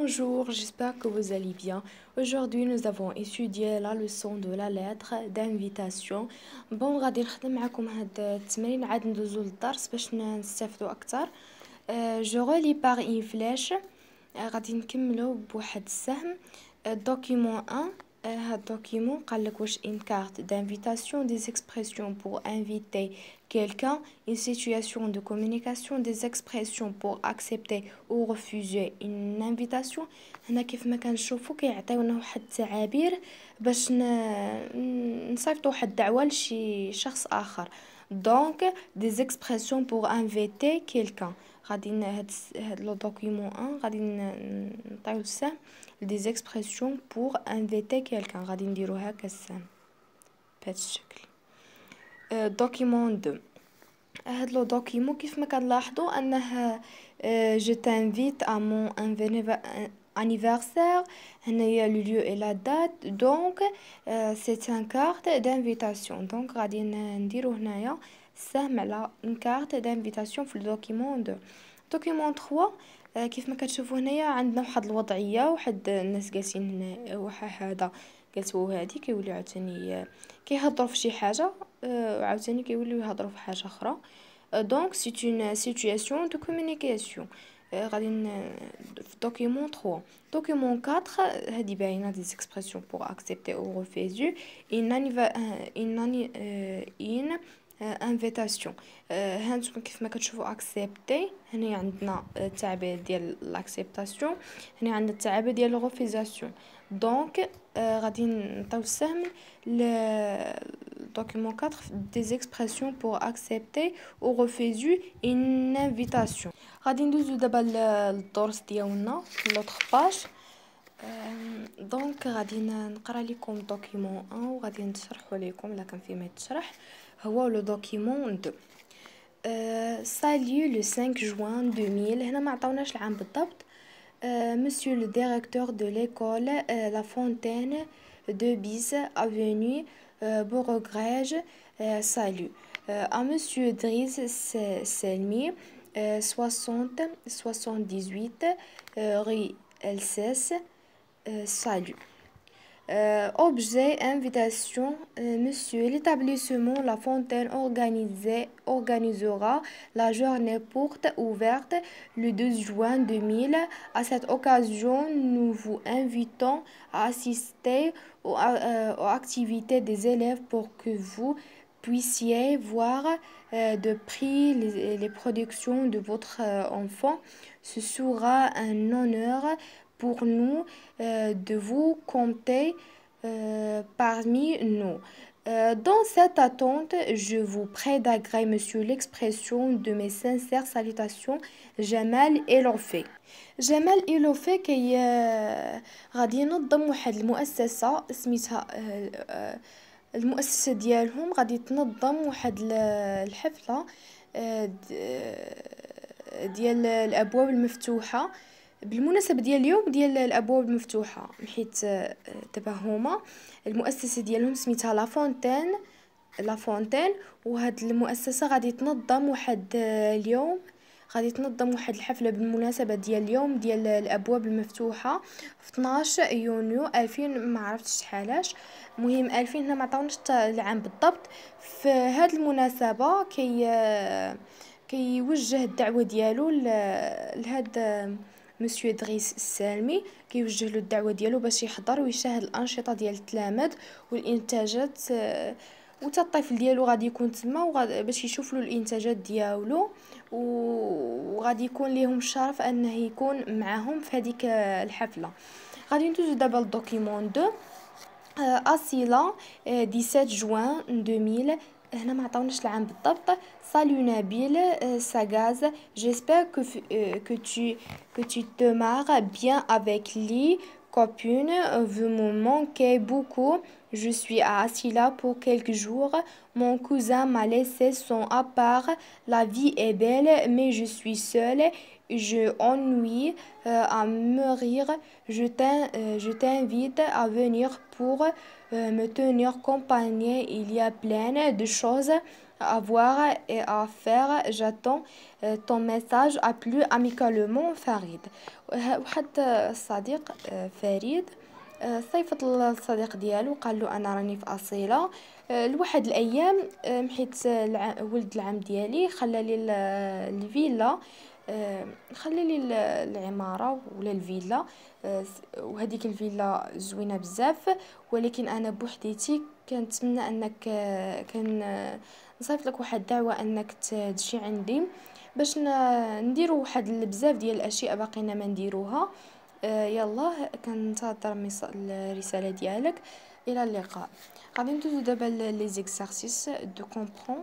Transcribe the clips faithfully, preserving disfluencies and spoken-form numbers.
Bonjour, j'espère que vous allez bien. Aujourd'hui, nous avons étudié la leçon de la lettre d'invitation. بون غادي نخدم معكم هاد التمرين عاد ندوزو للدرس باش نستافدو اكثر. جو relis par une flèche. آه، غادي نكملو بواحد السهم. دوكيمون واحد. هاد الدوكيمون قالك واش une carte d'invitation, des expressions pour inviter quelqu'un, une situation de communication, des expressions pour accepter ou refuser une invitation. هنا كيف ما كنشوفوا كيعطيونا واحد التعابير باش ن- نصيفطوا واحد الدعوه لشي شخص اخر. دونك des expressions pour inviter quelqu'un. غادي ن- هاد الس- هاد لو دوكيمون واحد غادي ن- نعطيو السهم des expressions pour inviter quelqu'un. غادي نديرو هكا السهم بهذا الشكل. دوكيمون اثنين. هاد لو دوكيمون كيف ما كنلاحظوا انه je t'invite à mon anniv- anniversaire. هنايا le lieu et la date. donc euh, c'est une carte d'invitation. donc غادي ن- نديرو هنايا السهم على une carte d'invitation في الدوكيمون اثنين. دوكيمون ثلاثة. آه، كيف ما كتشوفوا هنايا عندنا واحد الوضعيه، واحد الناس جالسين هنا، واحد هذا جالس وهادي كيوليو عاوتاني آه، كيهضروا في شي حاجه، آه، وعاوتاني كيوليو يهضروا في حاجه اخرى. دونك سي اون سيتوياسيون دو كومونيكاسيون. غادي ن- في دوكيمون ثلاثة. دوكيمون أربعة هادي باينه دي اكسبرسيون بور اكسبتي او ريفوزي ان ان ان انفيتاسيون. هانتوما كيف ما كتشوفوا اكسبتي، هنا عندنا التعبير ديال لاكسبتاسيون، هنا عندنا التعبير ديال الريفوزاسيون. دونك آه، غادي نعطيو السهم ل document quatre des expressions pour accepter ou refuser une invitation. غادي ندوزو دابا للدرس ديالنا في لوطخ باج. دونك غادي نقرا لكم دوكيمون واحد وغادي نشرحو لكم لا كان فيه ما يتشرح. هو لو دوكيمون اثنين. salut le cinq juin deux mille. هنا ما عطاوناش العام بالضبط. Monsieur le directeur de l'école euh, La Fontaine de Bis, avenue euh, Beauregrège, euh, salut. Euh, à Monsieur Driss Se- Selmi, euh, soixante soixante-dix-huit euh, rue Elses, euh, salut. Euh, objet, invitation, euh, monsieur, l'établissement La Fontaine organisé- organisera la journée porte ouverte le douze juin deux mille. À cette occasion, nous vous invitons à assister aux, euh, aux activités des élèves pour que vous puissiez voir euh, de près les, les productions de votre euh, enfant. Ce sera un honneur pour nous euh, de vous compter euh, parmi nous. Euh, dans cette attente, je vous prie d'agréer, monsieur, l'expression de mes sincères salutations, Jamal Elofé. جمال إيلوفي كي آه، غادي ينظم واحد المؤسسة سميتها آه، آه، المؤسسة ديالهم غادي تنظم واحد ال- الحفلة آه، د- آه، ديال الأبواب المفتوحة بالمناسبة ديال اليوم ديال الأبواب المفتوحة، حيت آه، دابا هما المؤسسة ديالهم سميتها لا فونتين لا فونتين. وهاد المؤسسة غادي تنظم واحد آه، اليوم غادي تنظم واحد الحفلة بالمناسبة ديال اليوم ديال الأبواب المفتوحة في اثناش يونيو ألفين، ما عرفتش شحالاش، مهم ألفين، هنا ما عطاوناش الت- العام بالضبط. في هاد المناسبة كي كيوجه الدعوة ديالو ل- لهاد مسيو دريس السالمي، كيوجه له الدعوة ديالو باش يحضر ويشاهد الأنشطة ديال التلامذ والإنتاجات، آه، وتا الطفل ديالو غادي يكون تما وغاد- باش يشوف له الانتاجات ديالو، و- وغادي يكون ليهم الشرف انه يكون معاهم في هذيك الحفله. غادي ندوزو دابا للدوكيمون اثنين. آه، أصيلة آه، سبعة عشر جوان deux mille. هنا ما عطاوناش العام بالضبط. Salut Nabil, euh, Sagaz, j'espère que, f- euh, que tu que tu te marres bien avec les copines. Euh, Vous me manquez beaucoup. Je suis à Asila pour quelques jours. Mon cousin m'a laissé son à part. La vie est belle, mais je suis seule. Je ennuie euh, à mourir. Je t'in- euh, je t'invite à venir pour euh, me tenir compagnie. Il y a plein de choses à voir et à faire. J'attends euh, ton message. À plus amicalement فريد. وه- وحتى الصديق آه، فريد آه، صيفط للصديق ديالو قال له انا راني في اصيله آه، لواحد الايام آه، محيت الع... ولد العم ديالي خلى لي ال- الفيلا آه، خلى لي ال- العماره ولا الفيلا آه، س- وهذيك الفيلا زوينه بزاف ولكن انا بوحديتي كنتمنى انك آه، كان آه، نصيفط لك واحد الدعوه انك ت- تجي عندي باش ن- نديرو واحد بزاف ديال الاشياء باقينا ما نديروها آه، يلا كنتظر ميس- الرساله ديالك. الى اللقاء. غادي ندوزو دابا لي زيكزارسيس دو كومبرون.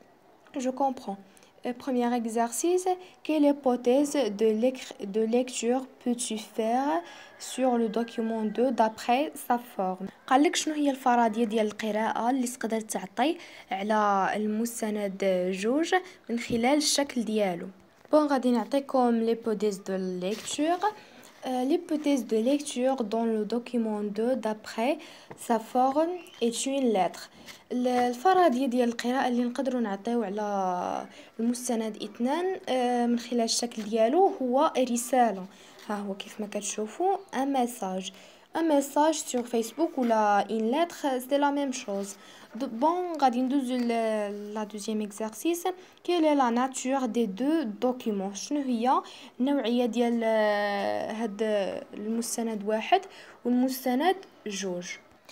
Je comprends. Euh, Premier exercice, quelle hypothèse de, lec- de lecture peux-tu faire sur le document deux d'après sa forme؟ قالك شنو هي الفرضية ديال القراءة اللي تقدر تعطي على المستند جوج من خلال الشكل ديالو. بون غادي نعطيكم l'hypothèse de lecture. Euh, l'hypothèse de lecture dans le document deux d'après sa forme est une lettre. ال- الفرضية ديال القراءة اللي نقدروا نعطيو على المستند اثنان آه، من خلال الشكل ديالو هو رسالة. ها هو كيف ما كتشوفوا un message un message sur Facebook ولا une lettre c'est la même chose. د- bon غادي ندوزو ل- la deuxième exercice. quelle est la nature des deux documents؟ شنو هي النوعية ديال آه، هاد المستند واحد والمستند جوج.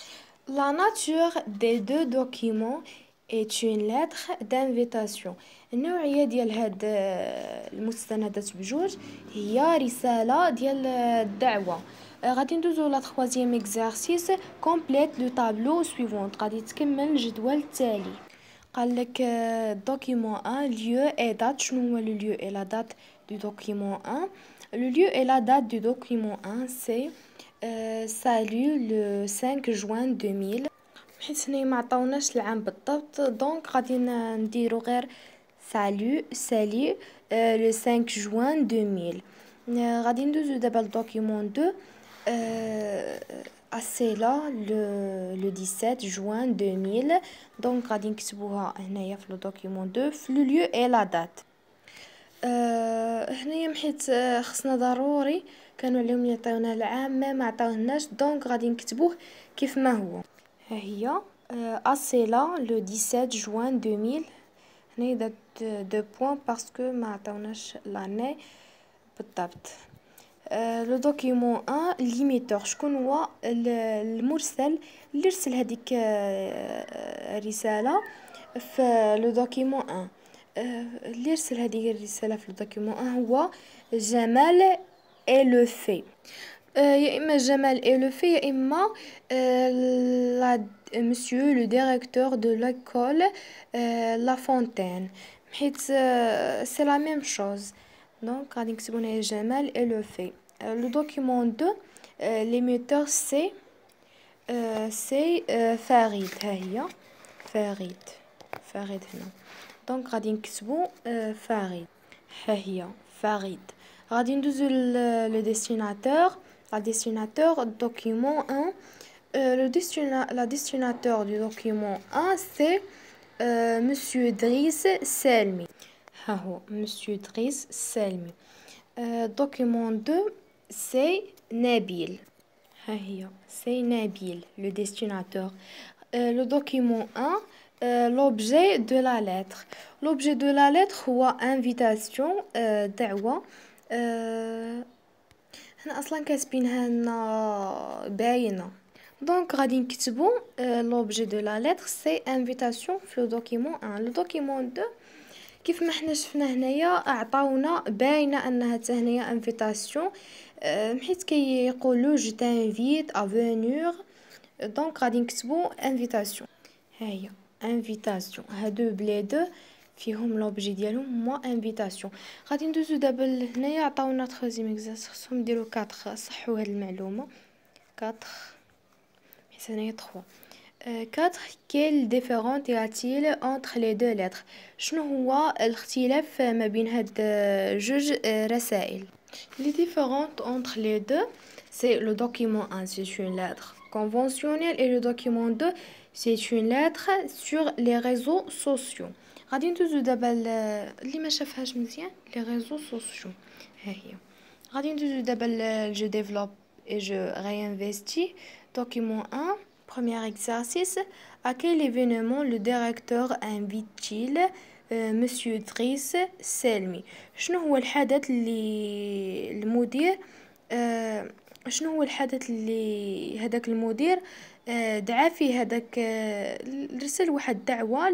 La nature des deux documents est une lettre d'invitation. النوعية ديال هاد آه، المستندات بجوج هي رسالة ديال آه، الدعوة. آه، غادي ندوزو لا troisième exercice. complète le tableau suivant. غادي تكمل الجدول التالي. قال لك document un lieu et date. شنو هو le lieu et la date du document un؟ le lieu et la date du document un c'est euh, salut le cinq juin deux mille. حيت هنا ما عطاوناش العام بالضبط دونك غادي ن- نديرو غير salut salut euh, le cinq juin deux mille. آه، غادي ندوزو دابا لدوكيمون deux. euh, السيلة le le dix-sept juin deux mille. دونك غادي نكتبوها هنايا في لو دوكيمون deux في لو lieu et la date. آه، هنايا محيت آه، خصنا ضروري كانوا عليهم يعطيونا العام ما ما عطاوهناش دونك غادي نكتبوه كيف ما هو. ها هي السيلة لو dix-sept juin deux mille. هنايا دات دو بوين باسكو ما عطاوناش لاني بالضبط. لو دوكيمون واحد ليميتور. شكون هو ال- المرسل اللي رسل هذيك آه، الرسالة في لو دوكيمون واحد. آه، اللي رسل هذيك الرسالة في لو دوكيمون واحد هو جمال اي لو في. آه، يا اما جمال اي لو في يا اما آه، لا مسيو لو ديريكتور دو ليكول لا فونتين حيت سي لا ميم شوز دونك غادي نكتبو هنايا جمال اي لو في. لو دوكيمون دو ليميتور سي سي فريد. ها هي فريد فريد هنا دونك غادي نكتبو آه، فريد. ها هي فريد. غادي ندوزو لو ديستيناتور. la destinateur document un. Euh, le destina la destinateur du document un c'est euh, monsieur Driss Selmi. ها هو monsieur Driss Selmi. Euh, document deux c'est Nabil. ها هي c'est Nabil le destinateur. Euh, le document un euh, l'objet de la lettre. l'objet de la lettre هو invitation euh, دعوة. euh, هنا اصلا كاتبينها لنا باينه دونك غادي نكتبو لوبجي دو لا لتر سي انفيتاسيون في لو دوكيمون واحد. لو دوكيمون دو كيف ما حنا شفنا هنايا عطاونا باينه انها حتى هنايا انفيتاسيون حيت كيقولوا جو تانفيت ا فينير دونك غادي نكتبو انفيتاسيون. ها هي انفيتاسيون. هادو بلي دو فيهم لوبجي ديالهم هو انفيتاسيون. غادي ندوزو دابا لهنايا عطاونا تخوزيم اكزرسيس خصهم نديرو أربعة صحوا هاد المعلومه أربعة حيت هنايا ثلاثة. أربعة quelle différence y a-t-il entre les deux lettres؟ شنو هو الاختلاف ما بين هاد جوج رسائل؟ les différences entre les deux c'est le document un c'est une lettre conventionnelle et le document deux c'est une lettre sur les réseaux sociaux. غادي ندوزو دابا اللي ما شافهاش مزيان لي ريزو سوسيو. ها هي غادي ندوزو دابا جو ديفلوب et je réinvestis. Document un, premier exercice. À quel événement le directeur invite-t-il euh, Monsieur Driss Selmi? شنو هو الحدث اللي المدير آه شنو هو الحدث اللي هذاك المدير آه دعا فيه هذاك آه رسل واحد دعوة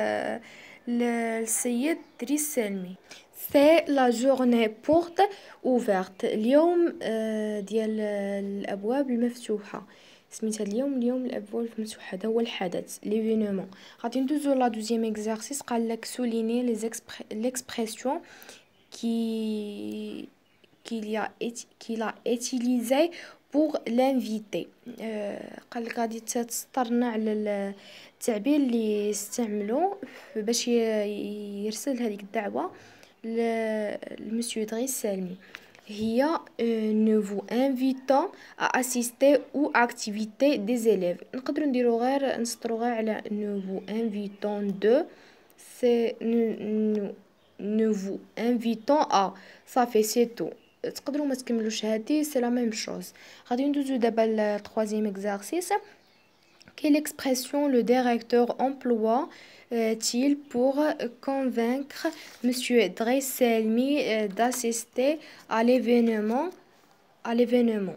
للسيد دريس سلمي. C'est la journée porte ouverte. اليوم آه ديال الابواب المفتوحه. سميتها اليوم اليوم الابواب المفتوحه. هذا هو الحدث ليفينمون. غادي ندوزو لا دوزيام اكزرسيس. قال لك سوليني لي ليكسبرسيون qui qu'il a qu'il a utilisé pour l'inviter. قال لك غادي تسطرنا على التعبير اللي استعملوا باش يرسل هذيك الدعوه لمسيو دريس سالمي. هي ne vous invitant à assister aux activités des élèves. نقدروا نديرو غير نسطرو غير على ne vous invitant de c'est nous ne vous invitant à ça fait c'est tout. تقدروا ما تكملوش هذه سي لا ميم شوز. غادي ندوزو دابا ل troisième exercice. Quelle expression le directeur emploie-t-il pour convaincre Monsieur Driss Selmi d'assister à l'événement à l'événement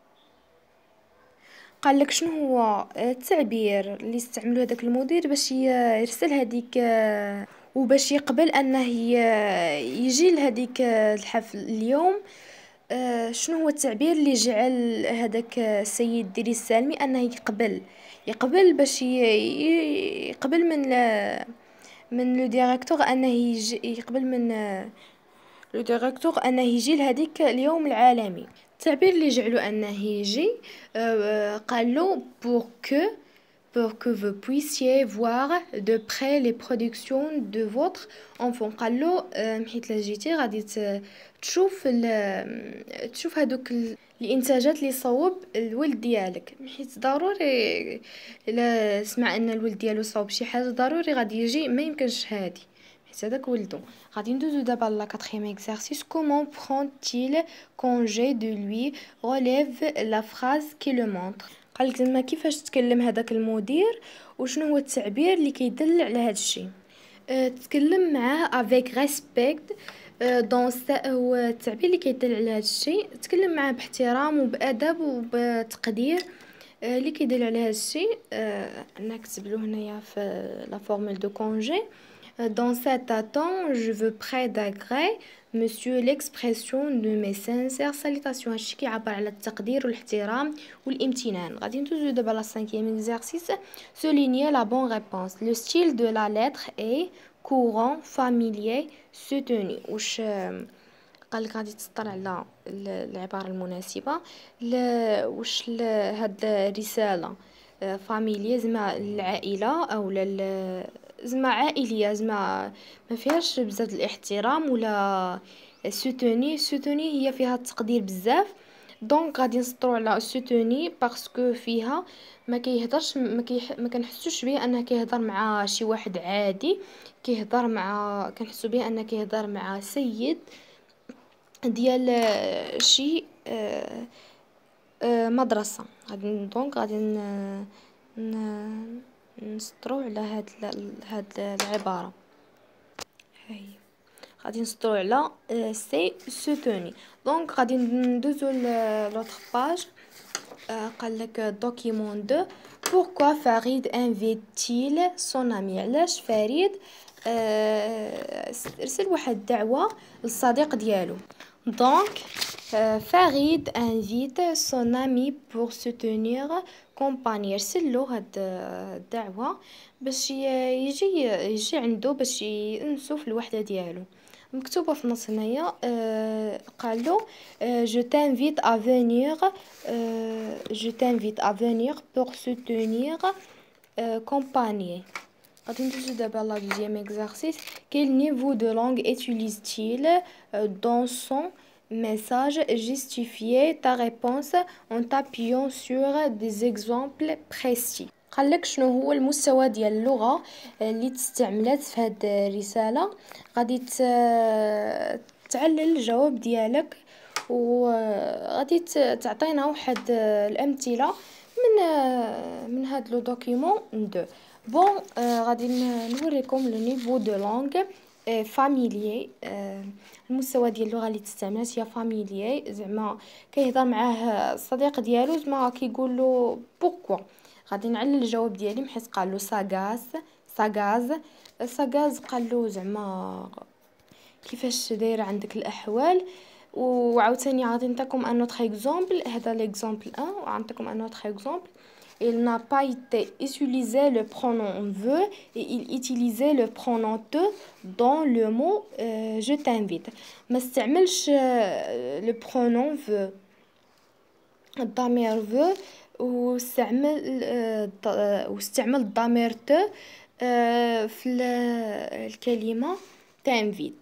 قال لك شنو هو التعبير اللي استعملوا هذاك المدير باش يرسل هذيك وباش يقبل انه يجي لهذيك الحفل اليوم. شنو هو التعبير اللي جعل هذاك السيد دريس سالمي انه يقبل يقبل باش يقبل من من لو ديريكتور انه يجي يقبل من لو ديريكتور انه يجي لهذيك اليوم العالمي. التعبير اللي جعلو انه يجي قال له pour que pour que vous puissiez voir de près les productions de votre enfant. قال له حيت لا جيتي غادي تشوف تشوف هذوك الانتاجات اللي صوب الولد ديالك، حيت ضروري الا سمع ان الولد ديالو صوب شي حاجه ضروري غادي يجي، ما يمكنش هادي حيت هذاك ولدو. غادي ندوزو دابا لا quatrième exercice. Comment prend-il congé de lui? Relève la phrase qui le montre. قالك زعما كيفاش تكلم هذاك المدير وشنو هو التعبير اللي كيدل على هذا الشيء. أه تكلم معاه avec respect. دون هو التعبير اللي كيدل على هذا الشيء. تكلم معاه باحترام وبادب وبتقدير اللي كيدل على هذا الشيء. أه انا كتب له هنايا في لا فورمول دو كونجي. Dans cet temps, je veux près d'agré monsieur l'expression de mes sincères salutations. هادشي كيعبر على التقدير والاحترام والامتنان. غادي ندوزو دابا لا cinquième exercice. Souligner la bonne réponse. Le style de la lettre est courant, familier, soutenu. واش قالك غادي تسطر على العبارة المناسبة. واش هاد الرسالة فاميليا زعما العائلة او لل زعما عائليه، زعما ما فيهاش بزاف الاحترام، ولا سوتوني سوتوني هي فيها التقدير بزاف. دونك غادي نسطروا على سوتوني باسكو فيها ما كيهضرش ما, كيح... ما كنحسوش بيه انه كيهضر مع شي واحد عادي، كيهضر مع كنحسوا بيه انه كيهضر مع سيد ديال شي آه... آه... مدرسه. غادي دونك غادي ن... ن... نسطروا على هاد هاد العباره. هاي غادي نسطروا على سي سوتوني. دونك غادي ندوزو لوطر باج. قال لك دوكيمون دو. pourquoi فريد انفيتيل سون امي. علاش فريد ارسل واحد الدعوه للصديق ديالو. دونك فريد انفيت سون امي pour soutenir كومباني. يرسلو هاد الدعوه باش يجي يجي عنده باش ينسو في الوحده ديالو. مكتوبه في النص هنايا. آه قالو je t'invite à venir euh, je t'invite à venir pour soutenir compagnie. غادي ندوزو دابا لا دوزيام اكزرسيس. quel niveau de langue utilise-t-il dans son message? Justifier ta réponse en t'appuyant sur des exemples précis. قالك شنو هو المستوى ديال اللغة اللي تستعملات في هاد الرسالة. غادي ت- تعلل الجواب ديالك، وغادي ت- تعطينا واحد الامثله من من هاد لو دوكيومون دو بون. آه، غادي ن- نوريكم لو نيفو دو لونغ فاميليي. المستوى ديال اللغه اللي تستعملات هي فاميليي، زعما كيهضر معاه الصديق ديالو، زعما كيقول له بوكوا. غادي نعلل الجواب ديالي من حيث قال له ساغاس ساغاز ساغاز قال له زعما كيفاش دايره عندك الاحوال. وعاوتاني غادي نعطيكم ان اوتر اكزامبل، هذا ليكزامبل واحد وغنعطيكم ان اوتر اكزامبل. Il n'a pas été utilisé le pronom veut et il utilisait le pronom te dans le mot euh, je t'invite. ما استعملش le pronom veut، الضمير veut، واستعمل آه، واستعمل الضمير te آه، في الكلمة t'invite.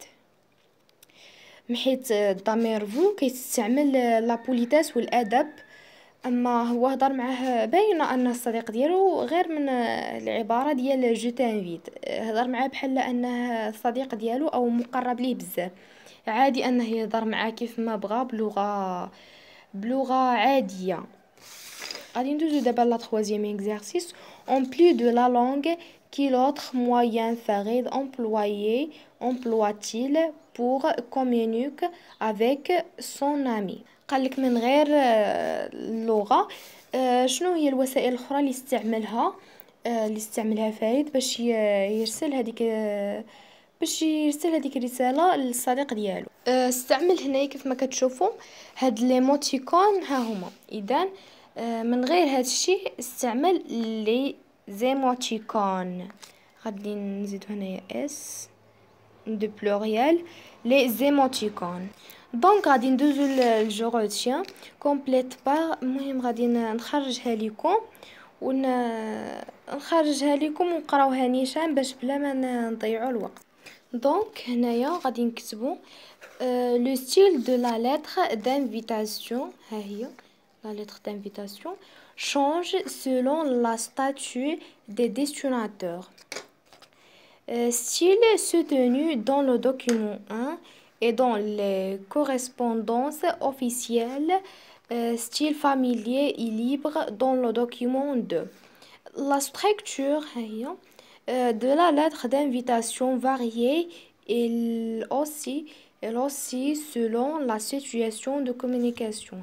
محيت الضمير فو كيستعمل لا بوليتاس والادب، اما هو هضر معاه باينه ان الصديق ديالو غير من العباره ديال جو تانفيت، هضر معاه بحال انه الصديق ديالو او مقرب ليه بزاف. عادي انه يهضر معاه كيف ما بغى بلغه بلغه عاديه. غادي ندوزو دابا لا troisième exercice. En plus de la langue, quel autre moyen Farid employé emploie-t-il pour communiquer avec son ami؟ قالك من غير آه، اللغة، آه، شنو هي الوسائل الأخرى اللي استعملها آه، اللي استعملها فريد باش ي- يرسل هذيك آه، باش يرسل هذيك الرسالة للصديق ديالو. آه، استعمل هنايا كيف ما كتشوفوا هاد ليموتيكون ها هما. اذا آه، من غير هاد الشيء استعمل لي زيموتيكون. غادي نزيدو هنايا اس دو بلوريال لي زيموتيكون. دونك غادي ندوزو للجو روتيان كومبليت بار. المهم غادي نخرجها لكم ون نخرجها لكم ونقراوها نيشان باش بلا ما نضيعوا الوقت. دونك هنايا غادي نكتبوا لو ستيل دو لا لتر d'invitation. ها هي لا لتر d'invitation change selon la statut des destinataires. Euh, style soutenu dans le document un et dans les correspondances officielles, euh, style familier et libre dans le document deux. La structure euh, de la lettre d'invitation varie et aussi, elle aussi selon la situation de communication.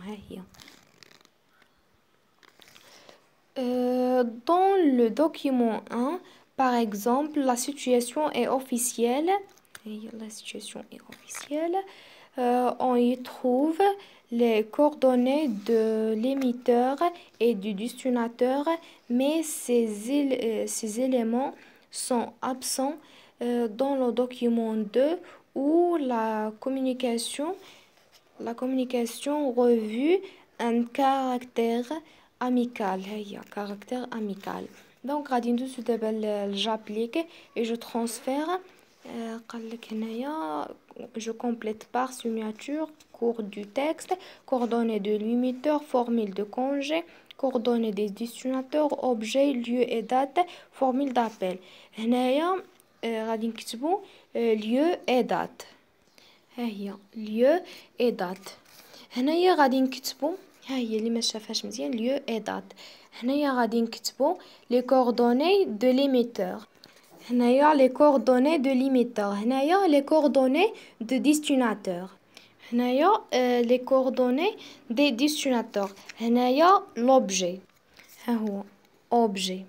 Euh, dans le document un, par exemple, la situation est officielle. Et la situation est officielle. Euh, on y trouve les coordonnées de l'émetteur et du destinataire, mais ces, éle- euh, ces éléments sont absents euh, dans le document deux où la communication, la communication revue un caractère amical. هي caractère amical. Donc غادي ندوزو دابا ل j'applique et je transfère. euh, قالك هنايا je complète par signature cours du texte, coordonnées de l'émetteur, formule de congé, coordonnées des destinataires, objet, lieu et date, formule d'appel. هنايا euh, غادي نكتبو euh, lieu et date. ها هي lieu et date. هنايا غادي نكتبو، ها هي اللي ما شافهاش مزيان lieu et date. هنايا غادي نكتبو les coordonnées de l'émetteur. هنايا les coordonnées de l'émetteur. هنايا les coordonnées de destinataire. هنايا euh, les coordonnées des destinataires. هنايا l'objet. ها هو objet.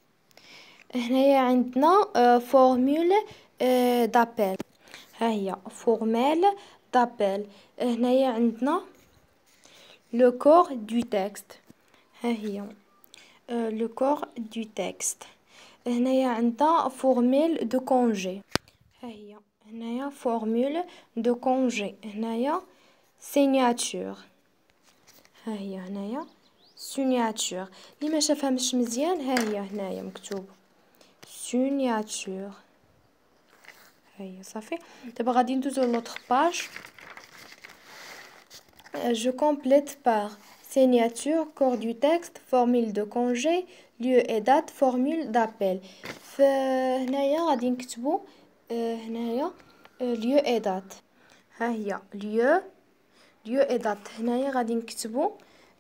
هنايا عندنا euh, formule euh, d'appel. ها هي formule d'appel. هنايا عندنا le corps du texte. ها هي euh, le corps du texte. هنايا عندنا formule de congé. ها هي هنايا formule de congé. هنايا signature. ها هي هنايا signature. اللي ما شافهمش مزيان ها هي هنايا مكتوب signature. ها هي صافي. دابا غادي ندوزو لوطخ باج. Je complète par signature, corps du texte, formule de congé, lieu et date, formule d'appel. فهنايا غادي نكتبو هنايا lieu et date. ها هي lieu lieu et date. هنايا غادي نكتبو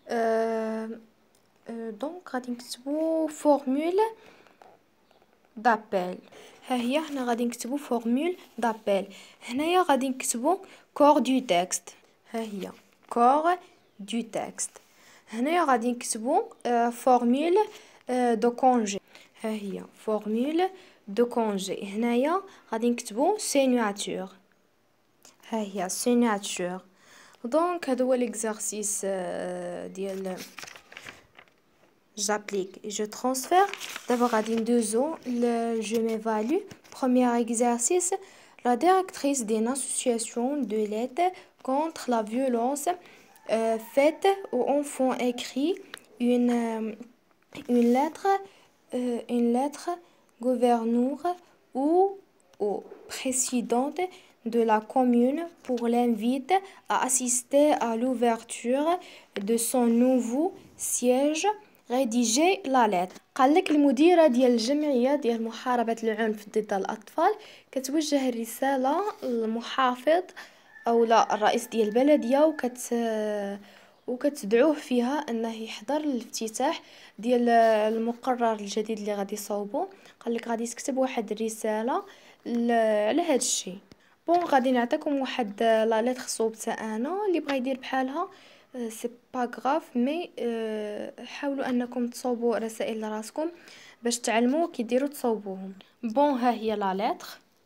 دونك غادي نكتبو formule d'appel. ها هي هنا غادي نكتبو formule d'appel. هنايا غادي نكتبو corps du texte. ها هي corps du texte. هنايا غادي نكتبو formule de congé. ها هي formule de congé. هنايا غادي نكتبو signature. ها هي signature. دونك هذا هو l'exercice ديال j'applique et je transfère. D'abord غادي ندوزو je m'évalue. Premier exercice, la directrice d'une association de l'aide contre la violence euh, faite aux enfants écrit une euh, une lettre euh, une lettre gouverneur ou au président de la commune pour l'inviter à assister à l'ouverture de son nouveau siège. rédiger la lettre. قالك المديرة ديال الجمعية ديال محاربة العنف ضد الأطفال كتوجه الرسالة للمحافظ أو لا الرئيس ديال البلدية وكت وكتدعوه فيها أنه يحضر الافتتاح ديال المقرر الجديد اللي غادي يصوبو. قالك غادي تكتب واحد الرسالة على هاد الشيء. بون غادي نعطيكم واحد لا ليتر صوبتها انا اللي بغا يدير بحالها سي با غراف مي حاولوا انكم تصوبوا رسائل لراسكم باش تعلموا كي ديروا تصوبوهم. بون ها هي لا ليتر.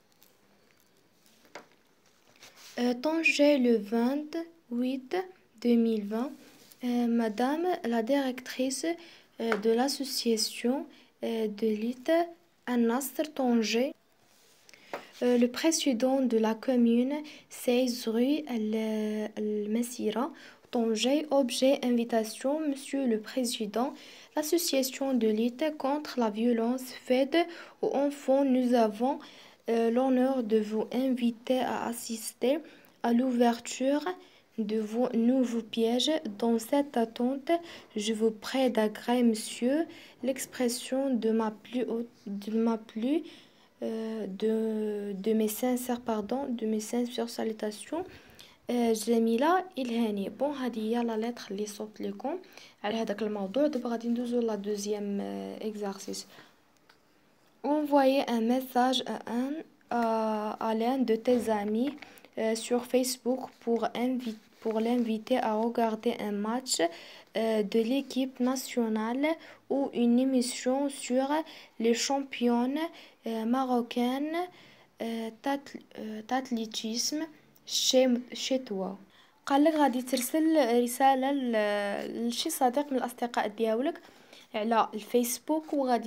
Tanger le vingt-huit deux mille vingt. Madame la directrice de l'association de lutte An-Nasr Tanger. Euh, le président de la commune, seize rue Al-Masira, Tanger, objet invitation, Monsieur le Président, l'association de lutte contre la violence faite aux enfants, nous avons euh, l'honneur de vous inviter à assister à l'ouverture de vos nouveaux pièges. Dans cette attente, je vous prie d'agréer, Monsieur, l'expression de ma plus haute, de ma plus Euh, de, de mes sincères pardon de mes sincères salutations جميلة إلهاني. بون هذه هي لا لتر اللي صوبت لكم على هذاك الموضوع. دابا غادي ندوزو لا دوزيام exercice. Envoyer un message à un à, à l'un de tes amis euh, sur Facebook pour inviter pour l'inviter à regarder un match euh, de l'équipe nationale ou une émission sur les championnes euh, marocaines d'athlétisme euh, chez, chez toi. قالك غادي ترسل رسالة لشي صديق من الأصدقاء ديالك على الفيسبوك وغادي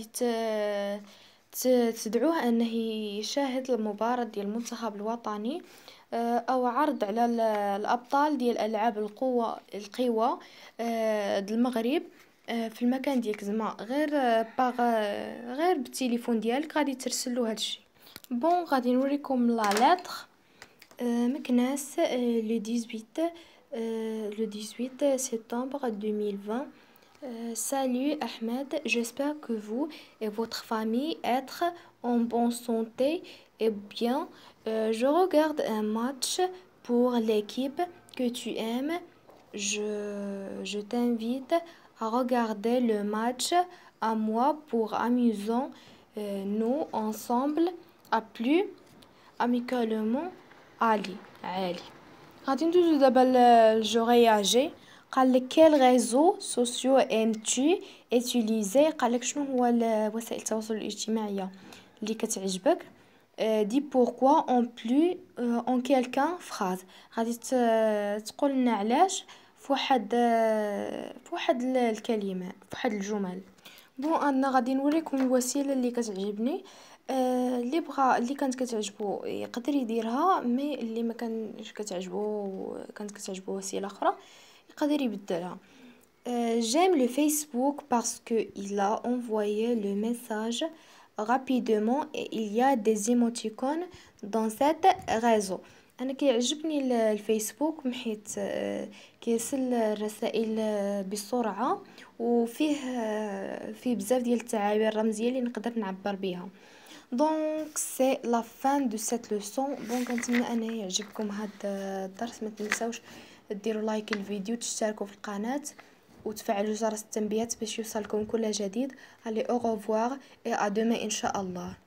تدعوه أنه يشاهد المباراة ديال المنتخب الوطني او عرض على الابطال ديال العاب القوه القوى د المغرب في المكان ديالك زعما غير باغ غير بالتليفون ديالك غادي ترسلو هادشي. بون غادي نوريكم لا لتر. مكناس لو dix-huit le dix-huit septembre deux mille vingt. Euh, salut Ahmed, j'espère que vous et votre famille êtes en bonne santé et bien. Euh, je regarde un match pour l'équipe que tu aimes. Je, je t'invite à regarder le match à moi pour amusant euh, nous ensemble. À plus amicalement Ali. Ali. غادي ندوزو دابا جو رياجي. قالك quel réseaux sociaux aimes-tu utiliser. قالك شنو هو وسائل التواصل الاجتماعية اللي كتعجبك. دي pourquoi en plus en quelqu'un phrase. غادي تقول لنا علاش فواحد فواحد الكلمة فواحد الجمل. بون انا غادي نوريكم الوسيله اللي كتعجبني اللي بغى اللي كانت كتعجبو يقدر يديرها مي اللي ما كانش كتعجبو كانت كتعجبو وسيله اخرى يقدر يبدلها. J'aime le Facebook parce que il a envoyé le message rapidement et il y a des émoticônes dans cet réseau. انا كيعجبني ال- الفيسبوك محيت آه، كيرسل الرسائل آه، بسرعه، وفيه آه، فيه بزاف ديال التعابير الرمزيه اللي نقدر نعبر بها. دونك سي لا فان دو سيت لوسون. بون كنتمنى ان يعجبكم هذا الدرس. ما تنساوش ديروا لايك الفيديو، تشتركوا في القناه، وتفعلوا جرس التنبيهات باش يوصلكم كل جديد. allez au revoir et à demain ان شاء الله.